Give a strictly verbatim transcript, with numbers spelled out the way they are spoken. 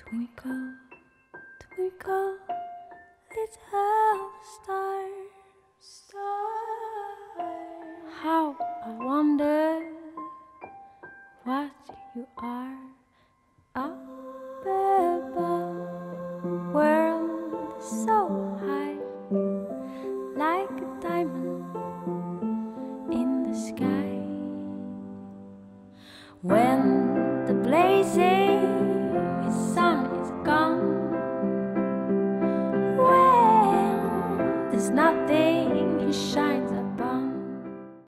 Twinkle, twinkle, little star, star. How I wonder what you are up above. World so high, like a diamond in the sky. When the blazing sun is gone, when there's nothing to shine